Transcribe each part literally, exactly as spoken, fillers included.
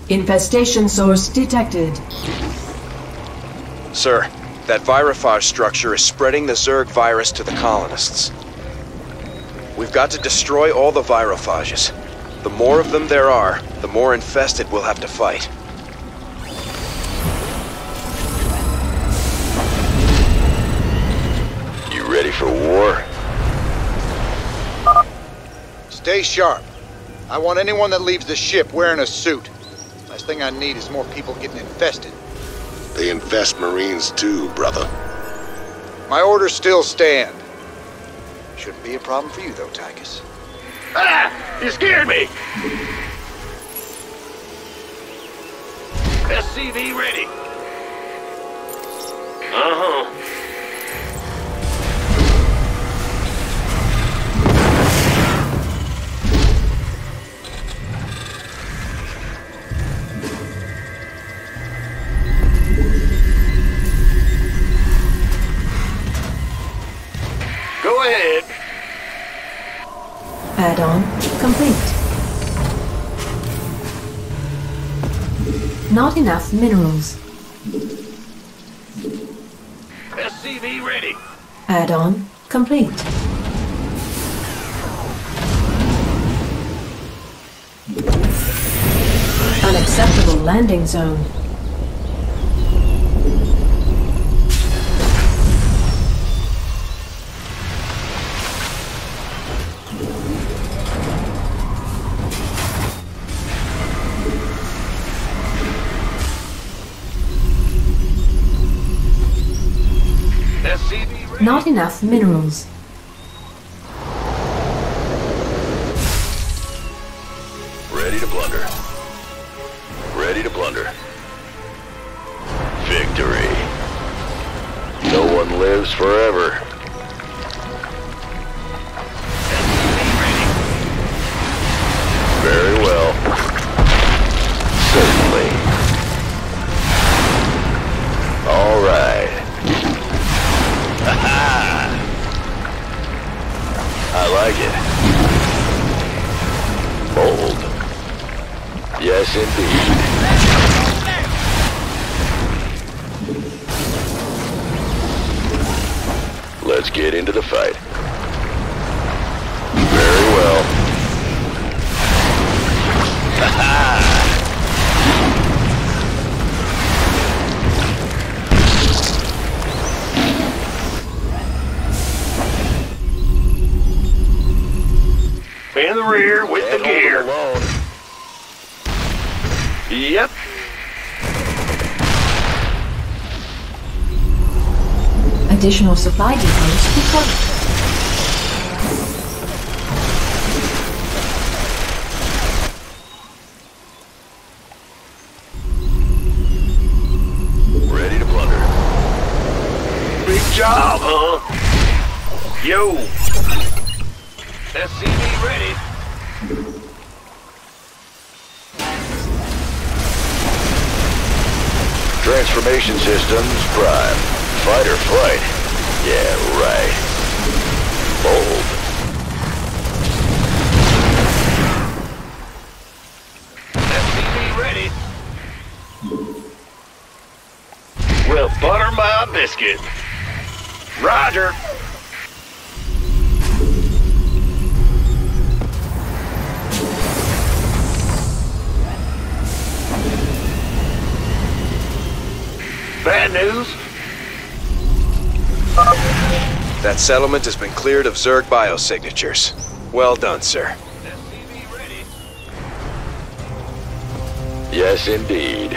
Infestation source detected. Sir, that virophage structure is spreading the Zerg virus to the colonists. We've got to destroy all the virophages. The more of them there are, the more infested we'll have to fight. You ready for war? Stay sharp. I want anyone that leaves the ship wearing a suit. Last thing I need is more people getting infested. They infest Marines too, brother. My orders still stand. Shouldn't be a problem for you, though, Tychus. Ah! You scared me! S C V ready. Uh-huh. Go ahead. Add-on complete. Not enough minerals. S C V ready. Add-on complete. Unacceptable landing zone. Not enough minerals. Ready to plunder. Ready to plunder. Victory. No one lives forever. Very well. Certainly. All right. I like it. Bold. Yes, indeed. Let's get into the fight. Very well. In the rear with the gear. Alone. Yep. Additional supply depots confirmed. Ready to plunder. Big job, huh? Yo. S C V ready. Transformation systems prime. Fight or flight. Yeah, right. Bold. S C V ready. Well, butter my biscuit. Roger. Bad news? That settlement has been cleared of Zerg biosignatures. Well done, sir. S C V ready. Yes, indeed.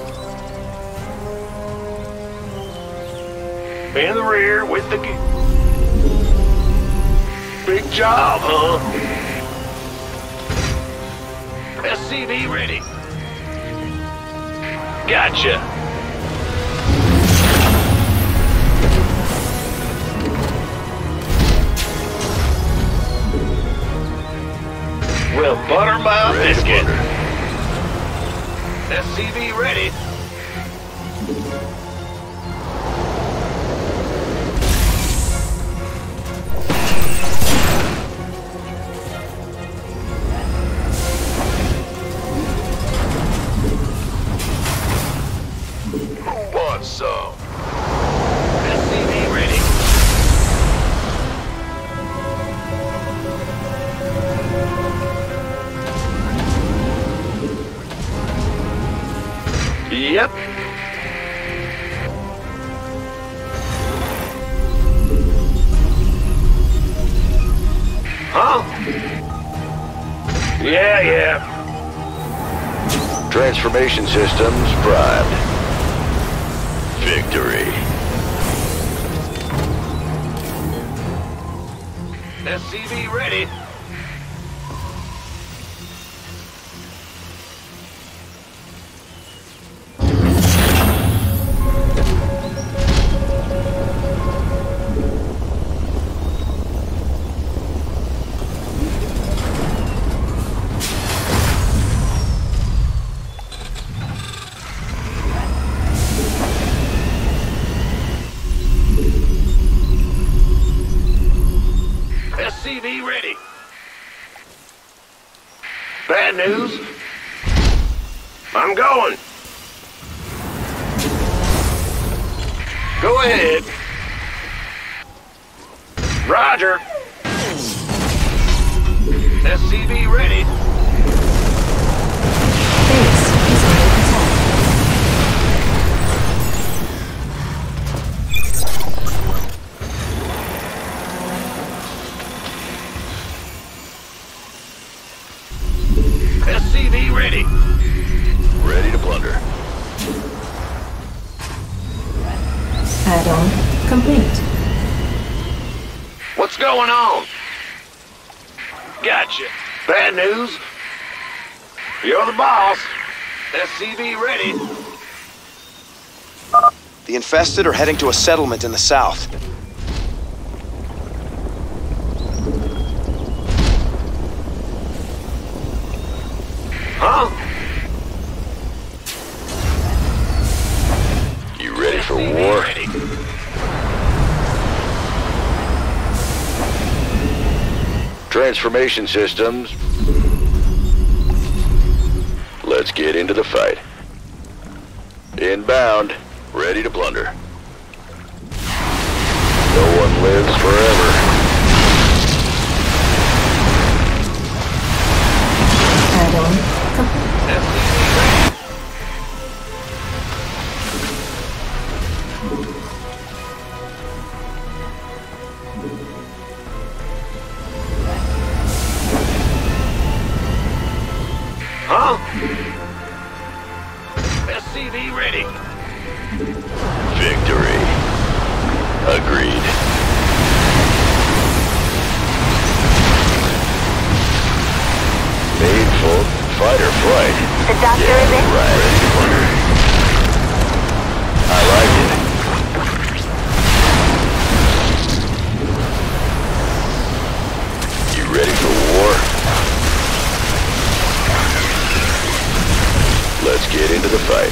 In the rear with the gear. Big job, huh? S C V ready. Gotcha. Well, butter my Ready to biscuit. plunder. S C V ready. Yeah, yeah. Transformation systems primed. Victory. S C V ready. S C V ready. Bad news. I'm going. Go ahead. Roger. S C V ready. Base is under attack. S C V ready. Ready to plunder. Add-on complete. What's going on? Gotcha. Bad news. You're the boss. S C V ready. The infested are heading to a settlement in the south. Huh? You ready for S C V war? ready. Transformation systems. Let's get into the fight. Inbound. Ready to plunder. No one lives forever. Add-on complete. S C V ready. Huh? S C V ready. Victory. Agreed. Made for fight or flight. The doctor Yeah, is in. right. Ready to plunder. I like it. You ready for war? Let's get into the fight.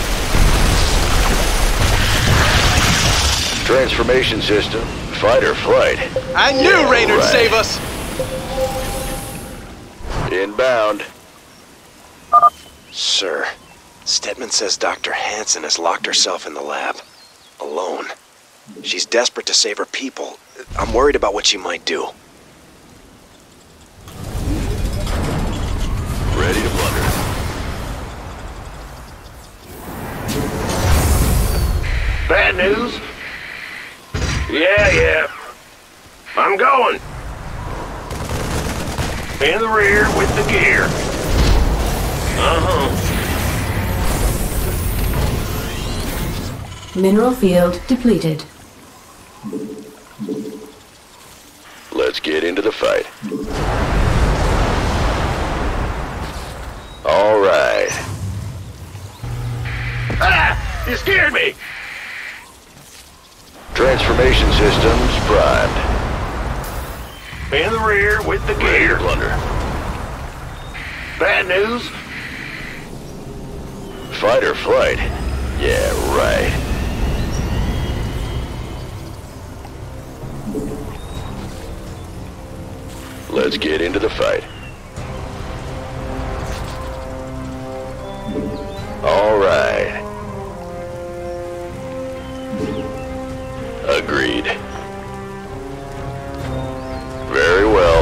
Transformation system, fight or flight. I knew Yeah, Rayna'd right. save us! Inbound. Sir, Stedman says Doctor Hansen has locked herself in the lab. Alone. She's desperate to save her people. I'm worried about what she might do. Ready to plunder. Bad news? Yeah, yeah. I'm going. In the rear with the gear. Uh-huh. Mineral field depleted. Let's get into the fight. All right. Ah! You scared me! Transformation systems primed. In the rear with the Ready to gear. plunder. Bad news? Fight or flight. Yeah, right. Let's get into the fight. All right. Agreed. Very well.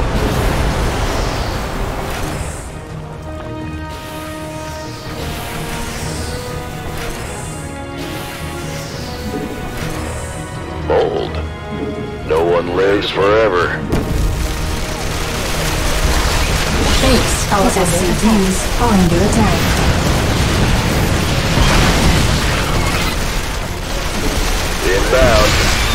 Bold. No one lives forever. Base Base. Our S C Vs are under attack. Inbound.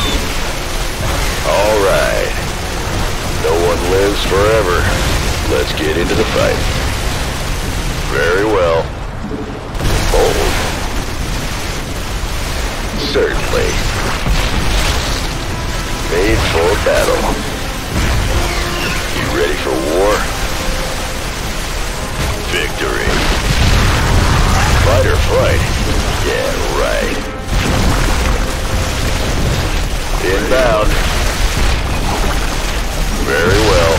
All right. No one lives forever. Let's get into the fight. Very well. Bold. Certainly. Made for battle. You ready for war? Victory. Fight or flight? Yeah, right. Inbound. Very well.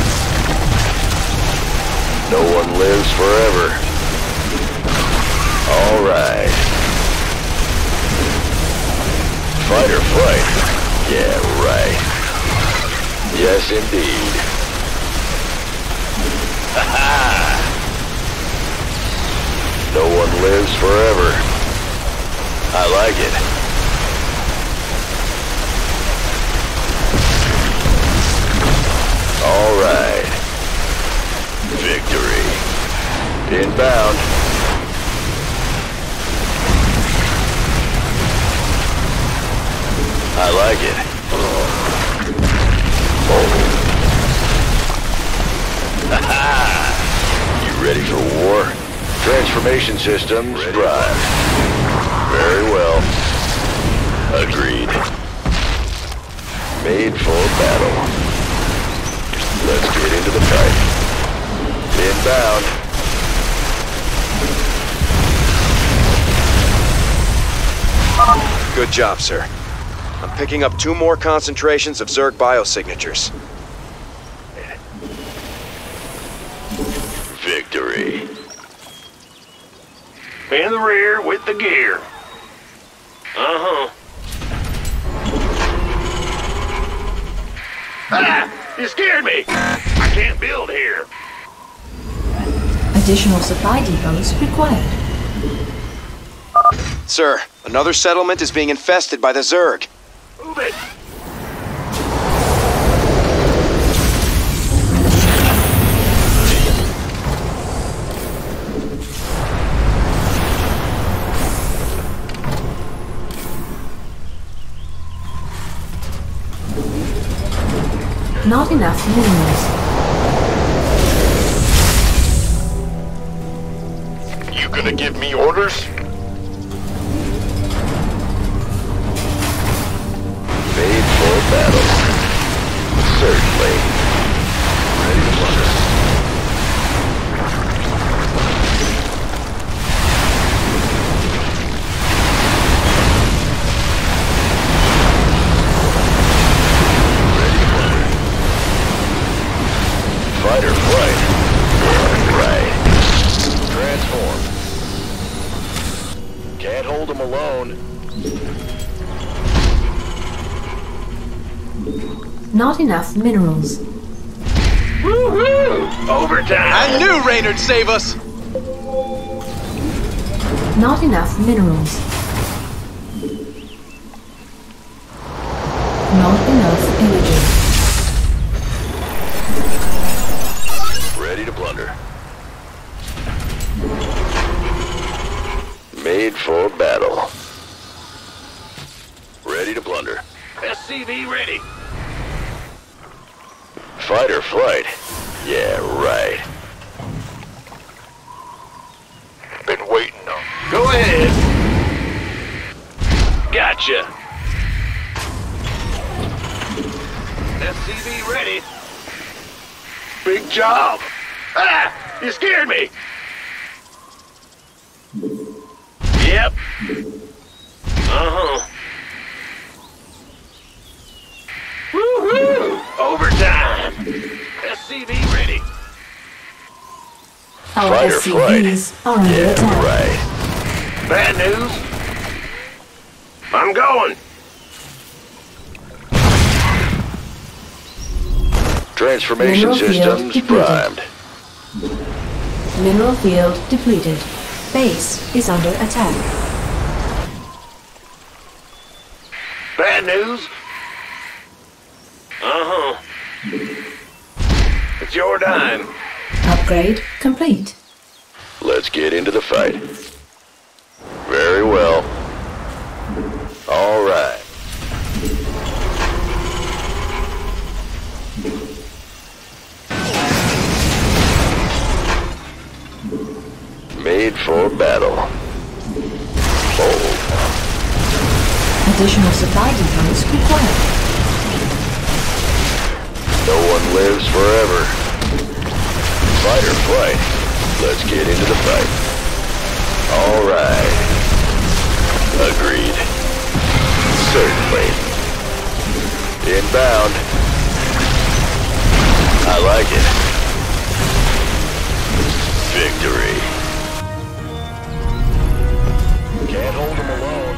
No one lives forever. All right. Fight or flight? Yeah, right. Yes, indeed. Ha ha! No one lives forever. I like it. All right. Victory. Inbound. I like it. Oh. Ha-ha! You ready for war? Transformation systems prime. Very well. Agreed. Made for battle. Let's get into the fight. Inbound. Good job, sir. I'm picking up two more concentrations of Zerg biosignatures. Victory. In the rear with the gear. Uh-huh. Ah! You scared me! I can't build here. Additional supply depots required. Sir, another settlement is being infested by the Zerg. Move it! Not enough minerals. You gonna give me orders? Made for battle. Certainly. Ready to plunder. Fight or flight? Yeah, right. Transform. Can't hold them alone. Not enough minerals. Woohoo! Overtime! I knew Raynard'd save us! Not enough minerals. Not enough energy. Ready to plunder. Made for battle. Ready to plunder. S C V ready. Fight or flight? Yeah, right. Been waiting on. Go ahead. Gotcha. S C V ready. Big job. Ah! You scared me. Yep. Uh-huh. Woohoo! Overtime. S C V ready. Our Fight or S C flight? Vs are under Yeah, attack. right. Bad news. I'm going. Transformation Mineral field systems depleted. primed. Mineral field depleted. Base is under attack. Bad news. Uh-huh. It's your dime. Upgrade complete. Let's get into the fight. Very well. All right. Made for battle. Bold. Additional supply depots required. No one lives forever. Fight or flight. Let's get into the fight. All right. Agreed. Certainly. Inbound. I like it. Victory. Can't hold them alone.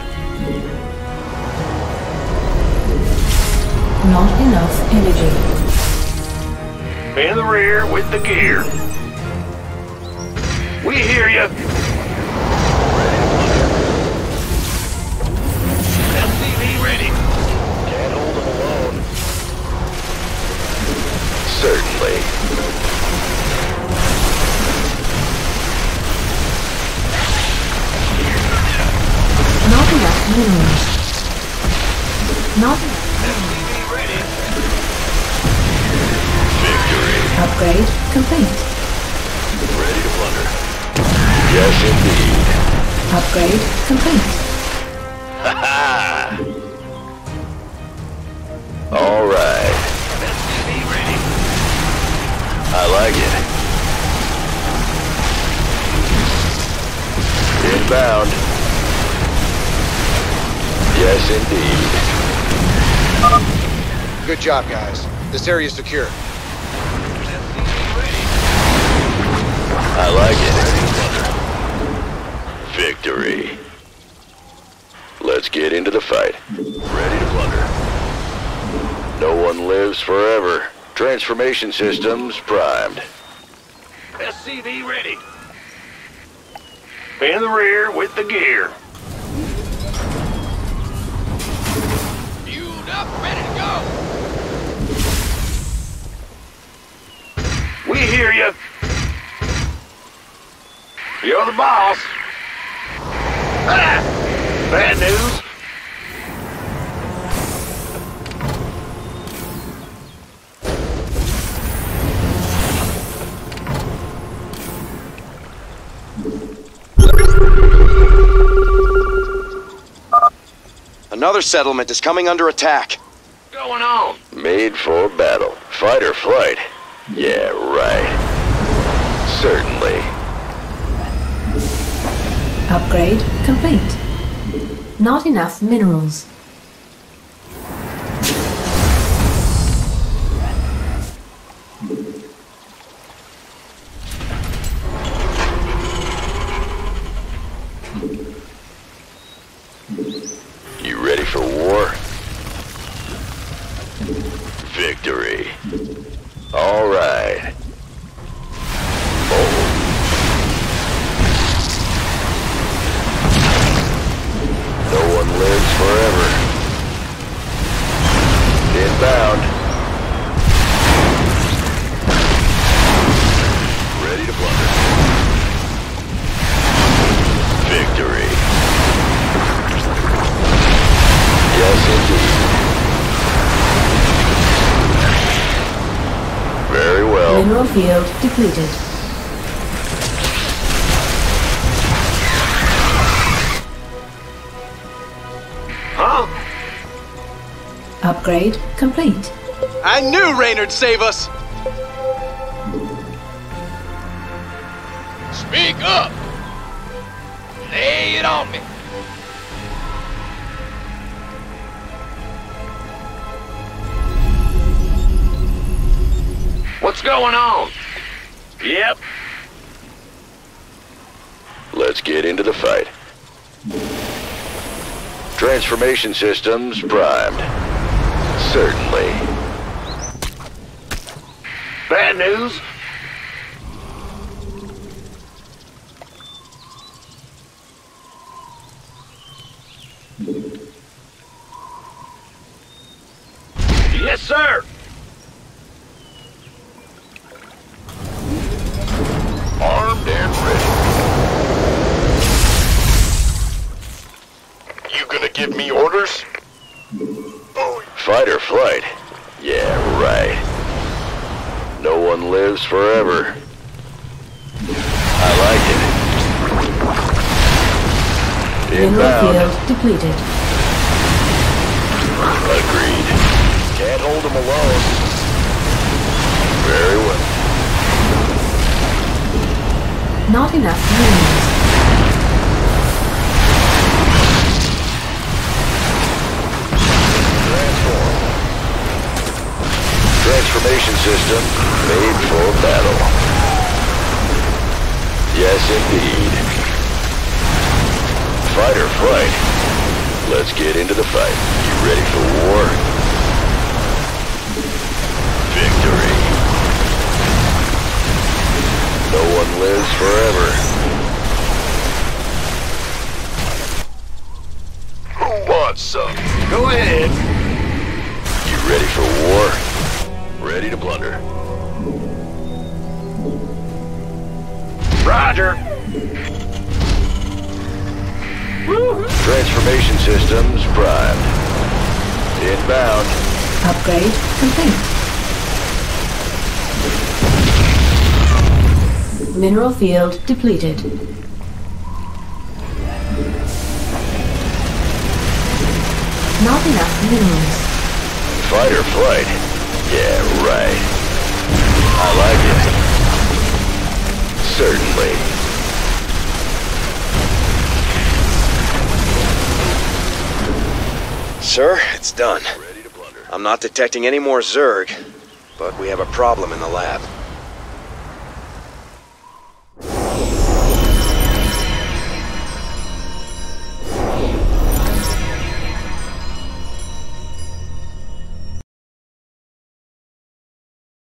Not enough energy. In the rear with the gear. We hear you. S C V ready. Can't hold them alone. Certainly. Not enough minerals. Not enough. S C V ready. Victory. Upgrade complete. Ready to plunder. Yes, indeed. Upgrade complete. Ha ha! All right. S C V ready. I like it. Inbound. Yes, indeed. Good job, guys. This area's secure. S C V ready. I like it. Victory. Let's get into the fight. Ready to plunder. No one lives forever. Transformation systems primed. S C V ready. In the rear with the gear. Fueled up, ready to go. We hear you. You're the boss. Ah! Bad news. Another settlement is coming under attack. What's going on? Made for battle. Fight or flight. Yeah, right. Certainly. Upgrade complete. Not enough minerals. You ready for war? Victory. All right. Bold. No one lives forever. Inbound. Ready to plunder. Victory. Yes, indeed. Very well. Mineral field depleted. Huh? Upgrade complete. I knew Raynard'd save us! Speak up. Lay it on me. What's going on? Yep. Let's get into the fight. Transformation systems primed. Certainly. Bad news. Yes, sir. one lives forever. I like it. Mineral Inbound. field depleted. Agreed. Can't hold them alone. Very well. Not enough minerals. Transform. Transformation system made for battle. Yes, indeed. Fight or flight. Let's get into the fight. You ready for war? Victory. No one lives forever. Who wants some? Go ahead. You ready for war? Ready to plunder. Roger. Transformation systems primed. Inbound. Upgrade complete. Mineral field depleted. Not enough minerals. Fight or flight? Yeah, right. I like it. Certainly. Sir, it's done. Ready to plunder. I'm not detecting any more Zerg, but we have a problem in the lab.